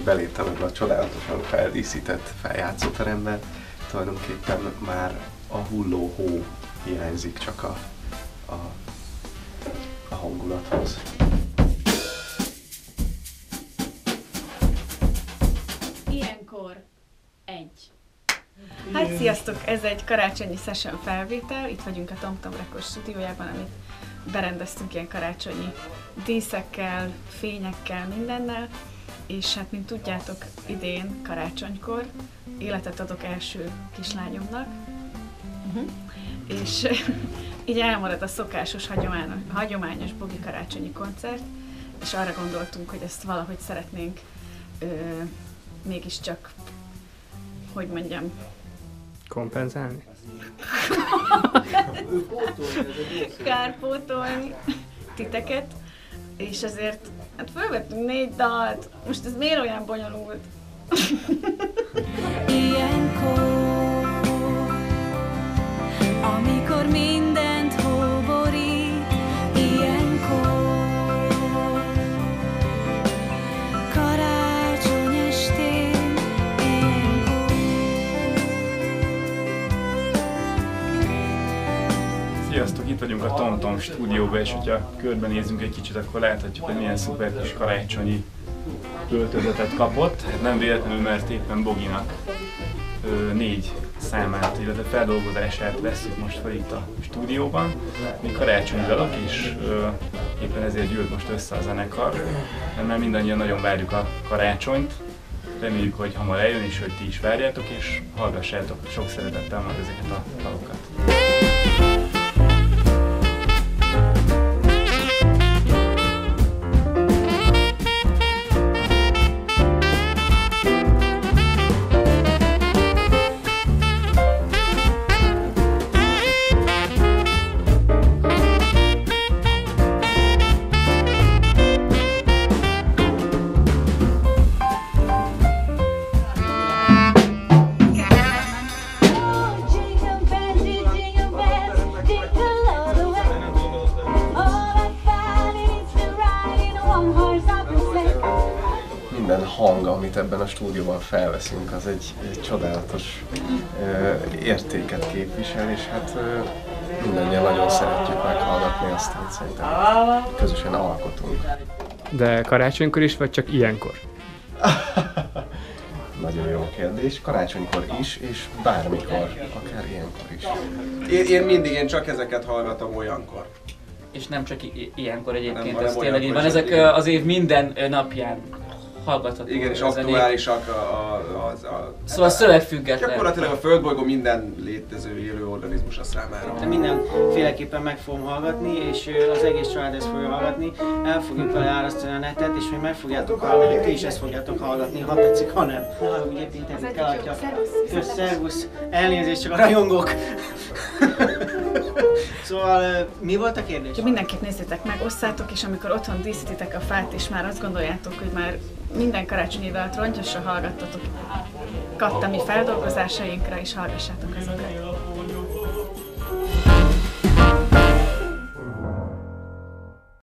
beléptem ebbe a csodálatosan feldíszített feljátszóterembe, tulajdonképpen már a hulló hó hiányzik csak a hangulathoz. Ilyenkor egy. Hát sziasztok! Ez egy karácsonyi session felvétel. Itt vagyunk a TomTom Records stúdiójában, amit berendeztünk ilyen karácsonyi díszekkel, fényekkel, mindennel. És hát, mint tudjátok, idén karácsonykor életet adok első kislányomnak. És így elmarad a szokásos, hagyományos bogi karácsonyi koncert, és arra gondoltunk, hogy ezt valahogy szeretnénk mégiscsak, hogy mondjam, kompenzálni? kárpótolni titeket, és ezért hát felvettünk 4 dalt. Most ez miért olyan bonyolult? Ilyenkor, amikor mindent hóborít, ilyenkor, karácsony estén, ilyenkor. Sziasztok, itt vagyunk a TomTom stúdióban, és hogyha körbenézünk egy kicsit, akkor láthatjuk, hogy milyen szuper kis karácsonyi öltözetet kapott. Nem véletlenül, mert éppen Boginak 4 számát, illetve feldolgozását vesszük most fel itt a stúdióban. Mi karácsonyi dalok, és éppen ezért gyűlt most össze a zenekar, mert mindannyian nagyon várjuk a karácsonyt. Reméljük, hogy hamar eljön, és hogy ti is várjátok, és hallgassátok sok szeretettel majd ezeket a dalokat. Minden hang, amit ebben a stúdióban felveszünk, az egy csodálatos értéket képvisel, és hát mindannyian nagyon szeretjük meghallgatni azt, amit szerintem közösen alkotunk. De karácsonykor is, vagy csak ilyenkor? Nagyon jó kérdés. Karácsonykor is, és bármikor, akár ilyenkor is. Én csak ezeket hallgatom olyankor. És nem csak ilyenkor egyébként, Nem, ez hanem tényleg így van. olyankor Ezek csak az év minden napján hallgatható. Igen, és zenék. aktuálisak Szóval szövegfüggetlen. gyakorlatilag a földbolygó minden létező élő organizmusa számára. De mindenféleképpen meg fogom hallgatni, és az egész család ezt fogja hallgatni. El fogjuk vele árasztani a netet, és még meg fogjátok hallani, ti is ezt fogjátok hallgatni, ha tetszik, ha nem. Ne haragudj, épp internet eladja. Szervusz, elnézést, csak a rajongók. Szóval mi volt a kérdés? Mindenképp nézzétek meg, osszátok, és amikor otthon díszítitek a fát, és már azt gondoljátok, hogy már minden karácsonyi dalt rongyosra hallgattatok, mi feldolgozásainkra, és hallgassátok azokat.